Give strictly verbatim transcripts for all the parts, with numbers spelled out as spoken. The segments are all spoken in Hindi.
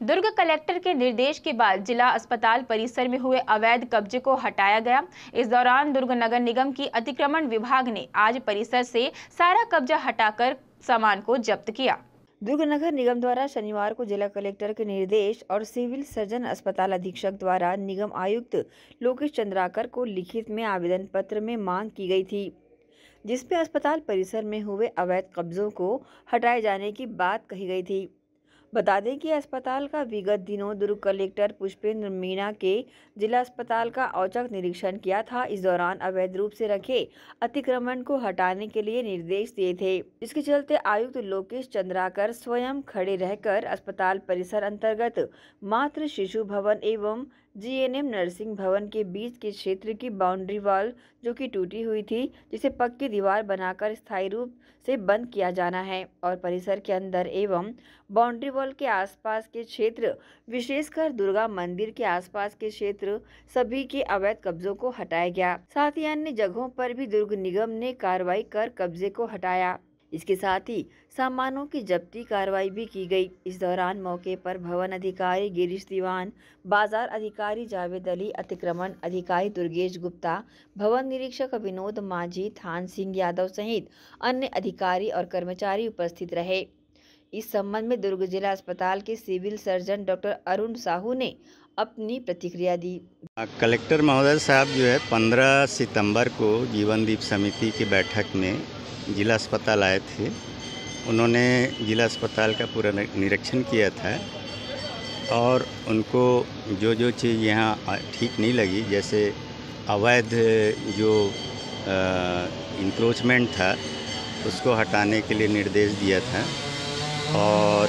दुर्ग कलेक्टर के निर्देश के बाद जिला अस्पताल परिसर में हुए अवैध कब्जे को हटाया गया। इस दौरान दुर्ग नगर निगम की अतिक्रमण विभाग ने आज परिसर से सारा कब्जा हटाकर सामान को जब्त किया। दुर्ग नगर निगम द्वारा शनिवार को जिला कलेक्टर के निर्देश और सिविल सर्जन अस्पताल अधीक्षक द्वारा निगम आयुक्त लोकेश चंद्राकर को लिखित में आवेदन पत्र में मांग की गई थी, जिसमें अस्पताल परिसर में हुए अवैध कब्जों को हटाए जाने की बात कही गई थी। बता दें कि अस्पताल का विगत दिनों दुर्ग कलेक्टर पुष्पेंद्र मीणा के जिला अस्पताल का औचक निरीक्षण किया था। इस दौरान अवैध रूप से रखे अतिक्रमण को हटाने के लिए निर्देश दिए थे, जिसके चलते आयुक्त लोकेश चंद्राकर स्वयं खड़े रहकर अस्पताल परिसर अंतर्गत मातृ शिशु भवन एवं जीएनएम नर्सिंग भवन के बीच के क्षेत्र की बाउंड्री वॉल जो कि टूटी हुई थी, जिसे पक्की दीवार बनाकर स्थायी रूप से बंद किया जाना है और परिसर के अंदर एवं बाउंड्री वॉल के आसपास के क्षेत्र विशेषकर दुर्गा मंदिर के आसपास के क्षेत्र सभी के अवैध कब्जों को हटाया गया। साथ ही अन्य जगहों पर भी दुर्ग निगम ने कार्रवाई कर कब्जे को हटाया। इसके साथ ही सामानों की जब्ती कार्रवाई भी की गई। इस दौरान मौके पर भवन अधिकारी गिरीश दीवान, बाजार अधिकारी जावेद अली, अतिक्रमण अधिकारी दुर्गेश गुप्ता, भवन निरीक्षक विनोद माझी, थान सिंह यादव सहित अन्य अधिकारी और कर्मचारी उपस्थित रहे। इस संबंध में दुर्ग जिला अस्पताल के civil surgeon doctor Arun Sahu ने अपनी प्रतिक्रिया दी। कलेक्टर महोदय साहब जो है पंद्रह सितंबर को जीवन दीप समिति की बैठक में जिला अस्पताल आए थे। उन्होंने जिला अस्पताल का पूरा निरीक्षण किया था और उनको जो जो चीज़ यहाँ ठीक नहीं लगी, जैसे अवैध जो इंक्रोचमेंट था उसको हटाने के लिए निर्देश दिया था और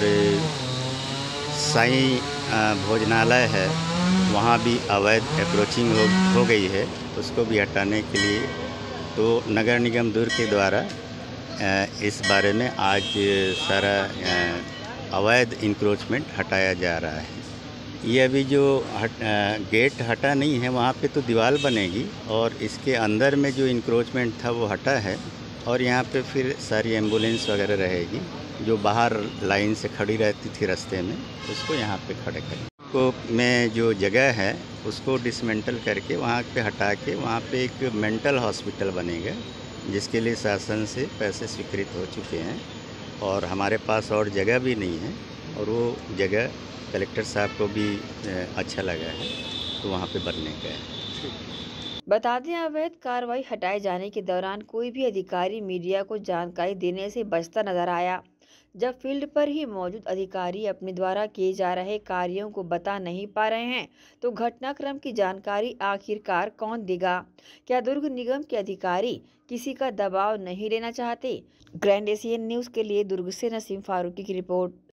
साईं भोजनालय है वहाँ भी अवैध अप्रोचिंग हो, हो गई है, उसको भी हटाने के लिए तो नगर निगम दुर्ग के द्वारा इस बारे में आज सारा अवैध इंक्रोचमेंट हटाया जा रहा है। ये अभी जो हट, गेट हटा नहीं है, वहाँ पे तो दीवार बनेगी और इसके अंदर में जो इंक्रोचमेंट था वो हटा है और यहाँ पे फिर सारी एम्बुलेंस वगैरह रहेगी जो बाहर लाइन से खड़ी रहती थी रास्ते में, उसको यहाँ पे खड़े करें। को में जो जगह है उसको डिसमेंटल करके वहाँ पे हटा के वहाँ पे एक मेंटल हॉस्पिटल बनेगा, जिसके लिए शासन से पैसे स्वीकृत हो चुके हैं और हमारे पास और जगह भी नहीं है और वो जगह कलेक्टर साहब को भी अच्छा लगा है तो वहाँ पे बनने का है। बता दें, अवैध कार्रवाई हटाए जाने के दौरान कोई भी अधिकारी मीडिया को जानकारी देने से बचता नजर आया। जब फील्ड पर ही मौजूद अधिकारी अपने द्वारा किए जा रहे कार्यों को बता नहीं पा रहे हैं तो घटनाक्रम की जानकारी आखिरकार कौन देगा? क्या दुर्ग निगम के अधिकारी किसी का दबाव नहीं लेना चाहते? ग्रैंड एशियन न्यूज़ के लिए दुर्ग से नसीम फारूकी की रिपोर्ट।